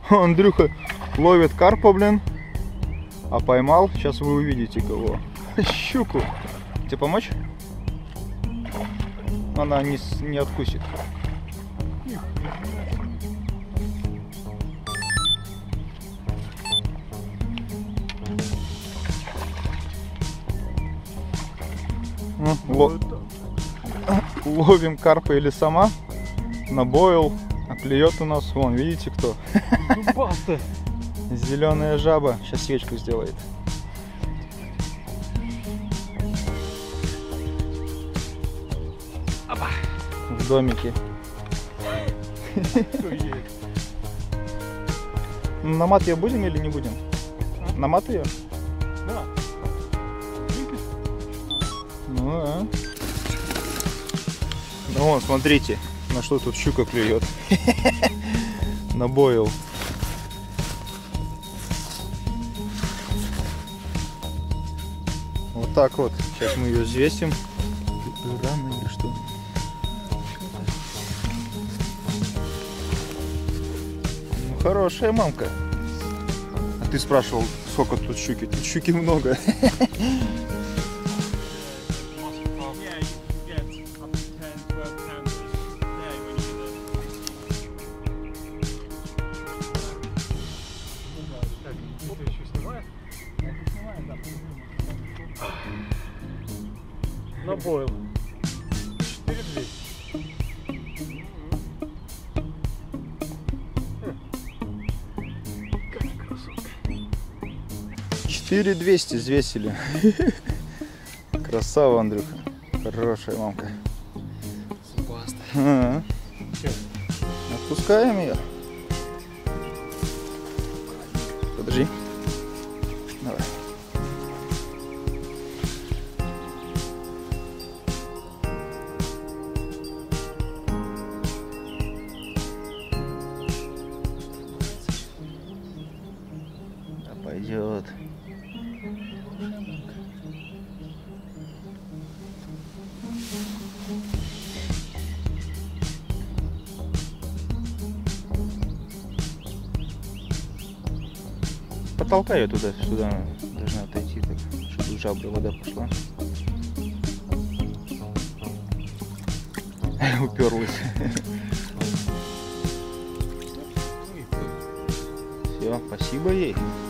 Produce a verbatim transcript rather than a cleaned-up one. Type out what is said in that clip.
Андрюха ловит карпа, блин. А поймал, сейчас вы увидите кого. Щуку. Тебе помочь? Она не, не откусит. Ло... Ловим карпа или сама на бойл, а клюет у нас, вон, видите кто? Зубастая. Зеленая жаба, сейчас свечку сделает. Опа. В домике. На мат ее будем или не будем? А? На мат ее? Да. Ну да. Ну вон, смотрите, на что тут щука клюет. На бойл. Вот так вот. Сейчас мы ее взвесим. Рано или что? Ну, хорошая мамка. А ты спрашивал, сколько тут щуки? Тут щуки много. На бойл. четыре двести. Какая красотка. четыре двести взвесили. Красава, Андрюха. Хорошая мамка. А-а-а. Отпускаем ее. Подожди. Давай. Да пойдет. Потолкай ее туда, сюда она должна отойти, так, чтобы в жабры вода пошла. Уперлась. Все, спасибо ей.